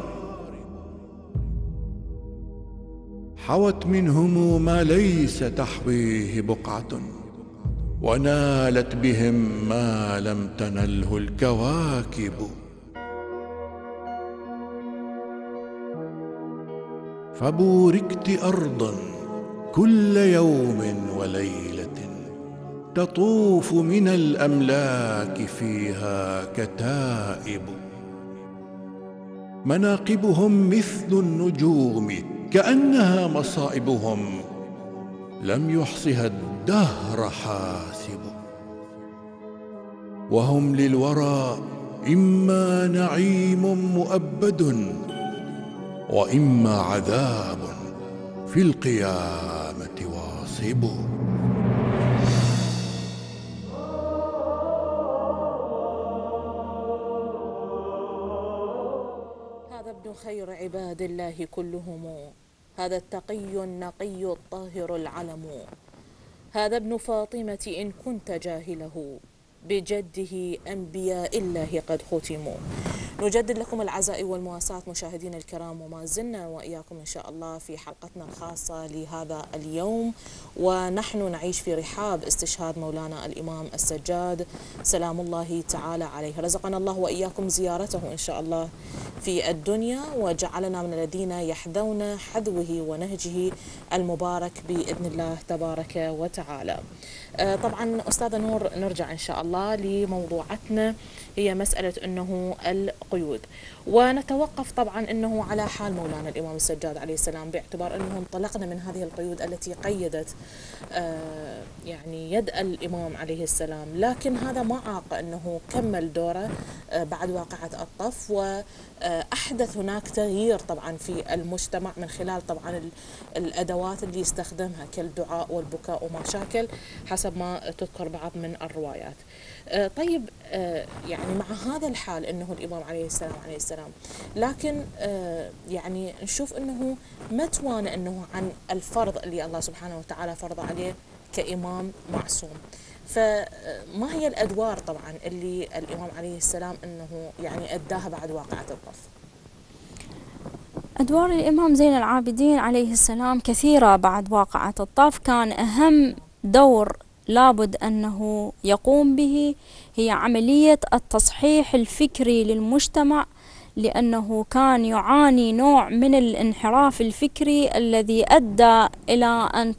حوت منهم ما ليس تحويه بقعة، ونالت بهم ما لم تنله الكواكب. فبوركت أرضا كل يوم وليلة تطوف من الأملاك فيها كتائب، مناقبهم مثل النجوم كأنها مصائبهم لم يحصها الدهر حاسب. وهم للورى إما نعيم مؤبد، وإما عذاب في القيامة واصب. هذا ابن خير عباد الله كلهم، هذا التقي النقي الطاهر العلم، هذا ابن فاطمة إن كنت جاهله، بجده أنبياء الله قد ختموا. نجدد لكم العزاء والمواساة مشاهدينا الكرام، وما زلنا وإياكم إن شاء الله في حلقتنا الخاصة لهذا اليوم، ونحن نعيش في رحاب استشهاد مولانا الإمام السجاد سلام الله تعالى عليه. رزقنا الله وإياكم زيارته إن شاء الله في الدنيا، وجعلنا من الذين يحذون حذوه ونهجه المبارك بإذن الله تبارك وتعالى. طبعا أستاذة نور، نرجع إن شاء الله الله لموضوعتنا، هي مسألة أنه القيود. ونتوقف طبعا أنه على حال مولانا الإمام السجاد عليه السلام، باعتبار أنه انطلقنا من هذه القيود التي قيدت يعني يد الإمام عليه السلام، لكن هذا ما عاق أنه كمل دوره بعد واقعة الطف، وأحدث هناك تغيير طبعا في المجتمع من خلال طبعا الأدوات اللي يستخدمها كالدعاء والبكاء وما شاكل حسب ما تذكر بعض من الروايات. طيب يعني مع هذا الحال أنه الإمام عليه السلام لكن يعني نشوف أنه ما توانى أنه عن الفرض اللي الله سبحانه وتعالى فرض عليه كإمام معصوم. فما هي الأدوار طبعا اللي الإمام عليه السلام أنه يعني أداها بعد واقعة الطف؟ أدوار الإمام زين العابدين عليه السلام كثيرة بعد واقعة الطف. كان أهم دور لابد أنه يقوم به هي عملية التصحيح الفكري للمجتمع، لأنه كان يعاني نوع من الانحراف الفكري الذي أدى إلى أن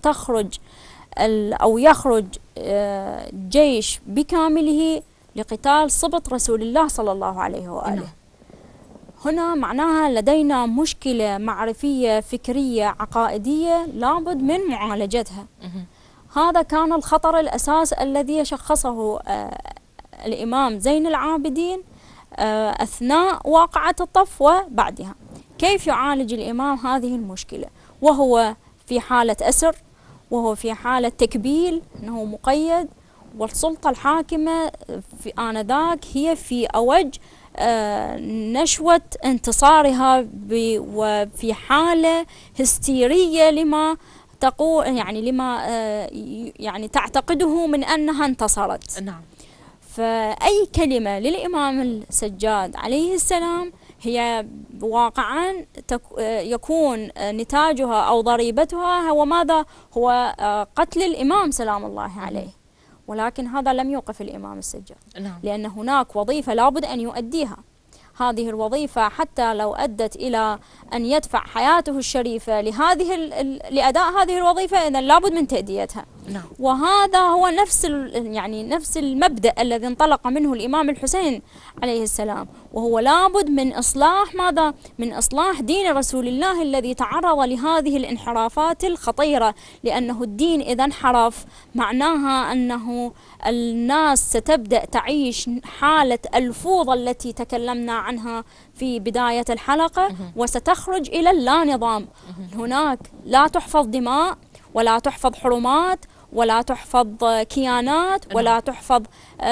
يخرج جيش بكامله لقتال سبط رسول الله صلى الله عليه وآله. هنا معناها لدينا مشكلة معرفية فكرية عقائدية لابد من معالجتها. هذا كان الخطر الأساس الذي شخصه الإمام زين العابدين أثناء واقعة الطف وبعدها. كيف يعالج الإمام هذه المشكلة وهو في حالة أسر، وهو في حالة تكبيل أنه مقيد، والسلطة الحاكمة في آنذاك هي في أوج نشوة انتصارها وفي حالة هستيرية لما تقول يعني تعتقده من أنها انتصرت. نعم. فأي كلمة للإمام السجاد عليه السلام هي واقعا يكون نتاجها أو ضريبتها هو ماذا؟ هو قتل الإمام سلام الله عليه. ولكن هذا لم يوقف الإمام السجاد. نعم. لأن هناك وظيفة لابد أن يؤديها. هذه الوظيفة حتى لو أدت إلى أن يدفع حياته الشريفة لأداء هذه الوظيفة، إذن لابد من تأديتها. نعم. وهذا هو نفس المبدأ الذي انطلق منه الإمام الحسين عليه السلام، وهو لابد من إصلاح ماذا؟ من إصلاح دين رسول الله الذي تعرض لهذه الانحرافات الخطيرة. لأنه الدين إذا انحرف معناها أنه الناس ستبدأ تعيش حالة الفوضى التي تكلمنا عنها في بداية الحلقة، وستخرج إلى اللا-نظام. هناك لا تحفظ دماء، ولا تحفظ حرمات، ولا تحفظ كيانات، ولا تحفظ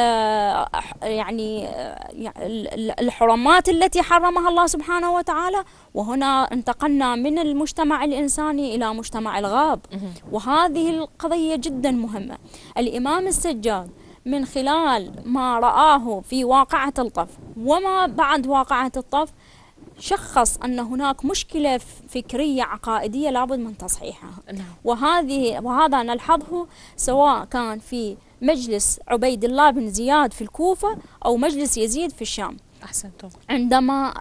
الحرمات التي حرمها الله سبحانه وتعالى. وهنا انتقلنا من المجتمع الإنساني إلى مجتمع الغاب، وهذه القضية جدا مهمة. الإمام السجاد من خلال ما رآه في واقعة الطف وما بعد واقعة الطف شخص أن هناك مشكلة فكرية عقائدية لابد من تصحيحها. وهذا نلحظه سواء كان في مجلس عبيد الله بن زياد في الكوفة أو مجلس يزيد في الشام. أحسنتم. عندما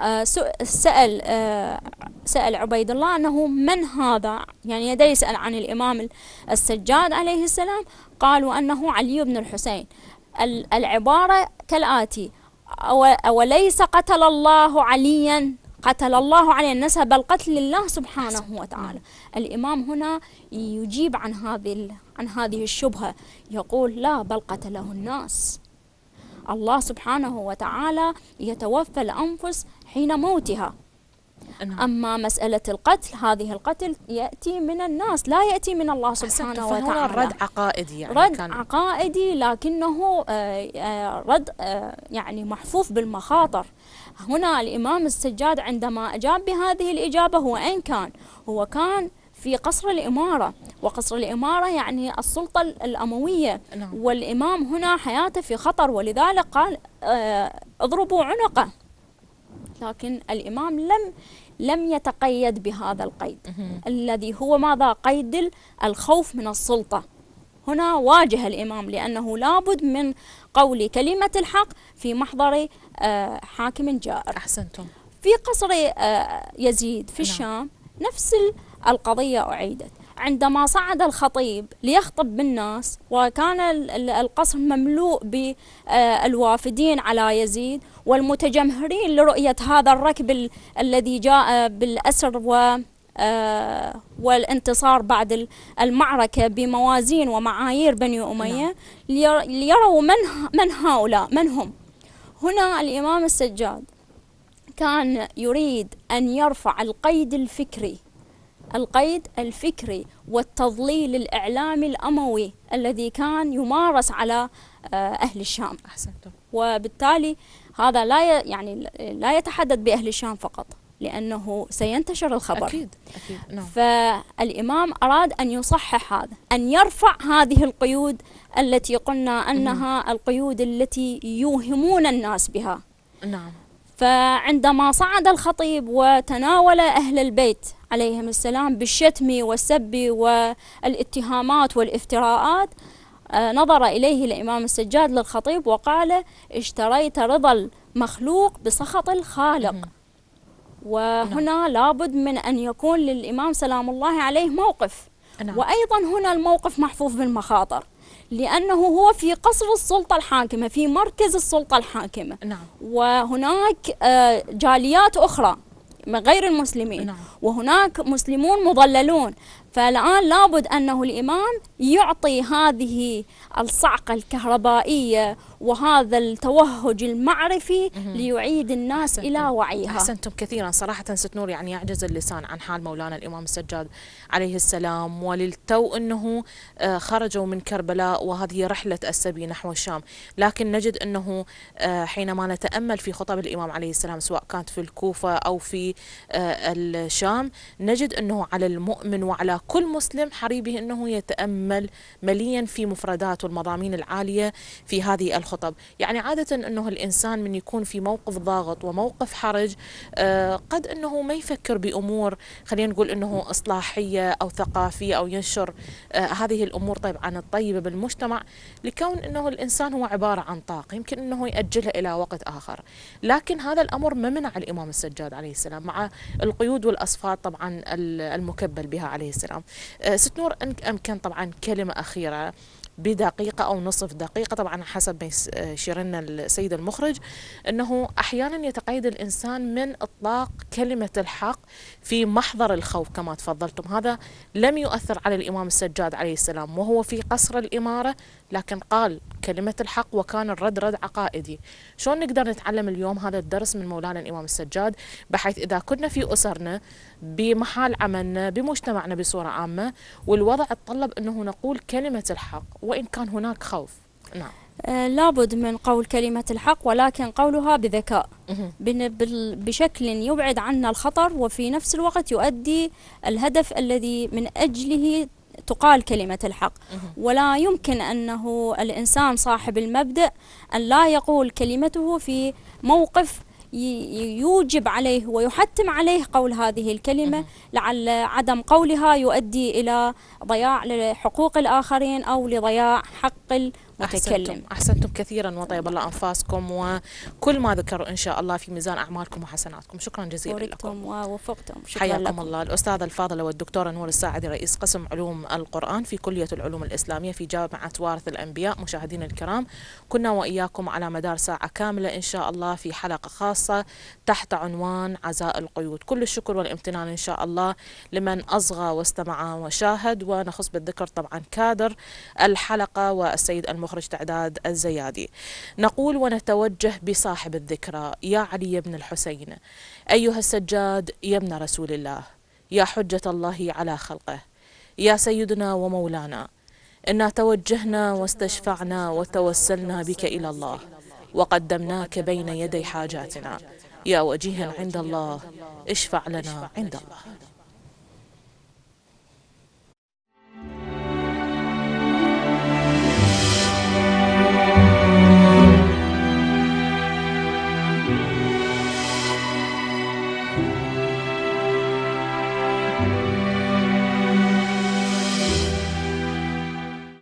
سأل عبيد الله أنه من هذا، يعني يدي يسأل عن الإمام السجاد عليه السلام، قالوا أنه علي بن الحسين. العبارة كالآتي: أوليس قتل الله عليا؟ قتل الله عليه، نسب القتل لله سبحانه وتعالى. الإمام هنا يجيب عن هذه الشبهة، يقول لا، بل قتله الناس. الله سبحانه وتعالى يتوفى الأنفس حين موتها. أما مسألة القتل، هذه القتل يأتي من الناس، لا يأتي من الله سبحانه وتعالى. رد عقائدي، يعني رد عقائدي، لكنه رد يعني محفوف بالمخاطر. هنا الإمام السجاد عندما أجاب بهذه الإجابة، هو كان في قصر الإمارة، وقصر الإمارة يعني السلطة الأموية. نعم. والإمام هنا حياته في خطر، ولذلك قال اضربوا عنقه. لكن الإمام لم يتقيد بهذا القيد الذي هو ماذا؟ قيد الخوف من السلطة. هنا واجه الإمام، لأنه لابد من قول كلمة الحق في محضر حاكم جائر. أحسنتم. في قصر يزيد في الشام نفس القضية أعيدت. عندما صعد الخطيب ليخطب بالناس وكان القصر مملوء بالوافدين على يزيد والمتجمهرين لرؤية هذا الركب الذي جاء بالأسر والانتصار بعد المعركة بموازين ومعايير بني أمية، ليروا من هؤلاء، من هم. هنا الإمام السجاد كان يريد أن يرفع القيد الفكري والتضليل الإعلامي الأموي الذي كان يمارس على أهل الشام. أحسنتم. وبالتالي هذا لا يتحدث بأهل الشام فقط، لأنه سينتشر الخبر. أكيد. نعم. فالإمام أراد أن يصحح هذا، أن يرفع هذه القيود التي قلنا أنها القيود التي يوهمون الناس بها. نعم. فعندما صعد الخطيب وتناول أهل البيت عليهم السلام بالشتم والسب والاتهامات والافتراءات، نظر إليه الإمام السجاد للخطيب وقال: اشتريت رضا المخلوق بسخط الخالق. وهنا لابد من أن يكون للإمام سلام الله عليه موقف. وأيضا هنا الموقف محفوف بالمخاطر، لأنه هو في قصر السلطة الحاكمة، في مركز السلطة الحاكمة. وهناك جاليات أخرى من غير المسلمين. وهناك مسلمون مضللون. فالآن لابد أنه الإمام يعطي هذه الصعقة الكهربائية وهذا التوهج المعرفي ليعيد الناس إلى وعيها. أحسنتم كثيرا صراحة ست نور، يعني يعجز اللسان عن حال مولانا الإمام السجاد عليه السلام. وللتو أنه خرجوا من كربلاء وهذه رحلة السبي نحو الشام، لكن نجد أنه حينما نتأمل في خطب الإمام عليه السلام سواء كانت في الكوفة أو في الشام، نجد أنه على المؤمن وعلى كل مسلم حريبه أنه يتأمل مليا في مفردات والمضامين العالية في هذه الخطب. يعني عادة أنه الإنسان من يكون في موقف ضاغط وموقف حرج قد أنه ما يفكر بأمور خلينا نقول أنه إصلاحية أو ثقافية أو ينشر هذه الأمور طبعا الطيبة بالمجتمع، لكون أنه الإنسان هو عبارة عن طاقة يمكن أنه يأجلها إلى وقت آخر. لكن هذا الأمر ما منع الإمام السجاد عليه السلام مع القيود والأصفاد طبعا المكبل بها عليه السلام. ست نور، أمكن طبعا كلمة أخيرة بدقيقة أو نصف دقيقة، طبعا حسب ما يشير لنا السيد المخرج، أنه أحيانا يتقيد الإنسان من إطلاق كلمة الحق في محضر الخوف كما تفضلتم. هذا لم يؤثر على الإمام السجاد عليه السلام وهو في قصر الإمارة، لكن قال كلمة الحق وكان الرد رد عقائدي. شلون نقدر نتعلم اليوم هذا الدرس من مولانا الإمام السجاد، بحيث إذا كنا في أسرنا بمحال عملنا بمجتمعنا بصورة عامة والوضع تطلب أنه نقول كلمة الحق وإن كان هناك خوف؟ نعم. لابد من قول كلمة الحق، ولكن قولها بذكاء بشكل يبعد عنا الخطر وفي نفس الوقت يؤدي الهدف الذي من أجله تقال كلمة الحق. ولا يمكن أنه الإنسان صاحب المبدأ أن لا يقول كلمته في موقف يوجب عليه ويحتم عليه قول هذه الكلمة، لعل عدم قولها يؤدي إلى ضياع لحقوق الآخرين أو لضياع حق المتكلم. أحسنتم كثيرا وطيب الله أنفاسكم، وكل ما ذكروا إن شاء الله في ميزان أعمالكم وحسناتكم. شكرا جزيلا لكم ووفقتم. حياكم الله. الأستاذة الفاضلة والدكتورة نور الساعدي، رئيس قسم علوم القرآن في كلية العلوم الإسلامية في جامعة وارث الأنبياء. مشاهدينا الكرام، كنا وإياكم على مدار ساعة كاملة إن شاء الله في حلقة خاصة تحت عنوان عزاء القيود. كل الشكر والامتنان إن شاء الله لمن أصغى واستمع وشاهد، ونخص بالذكر طبعا كادر الحلقة والسيد المخرج تعداد الزيادي. نقول ونتوجه بصاحب الذكرى: يا علي بن الحسين، أيها السجاد يا ابن رسول الله، يا حجة الله على خلقه، يا سيدنا ومولانا، إنا توجهنا واستشفعنا وتوسلنا بك إلى الله وقدمناك بين يدي حاجاتنا، يا وجيها عند الله اشفع لنا عند الله.